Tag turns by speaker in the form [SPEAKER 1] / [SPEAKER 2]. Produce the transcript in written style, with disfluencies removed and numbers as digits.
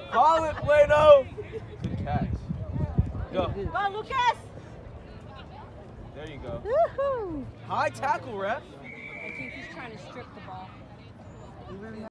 [SPEAKER 1] Call it, Plano. Good catch. Go.
[SPEAKER 2] Go, Lucas.
[SPEAKER 1] There you go.
[SPEAKER 2] Woohoo.
[SPEAKER 1] High tackle, ref.
[SPEAKER 2] I think he's trying to strip the ball.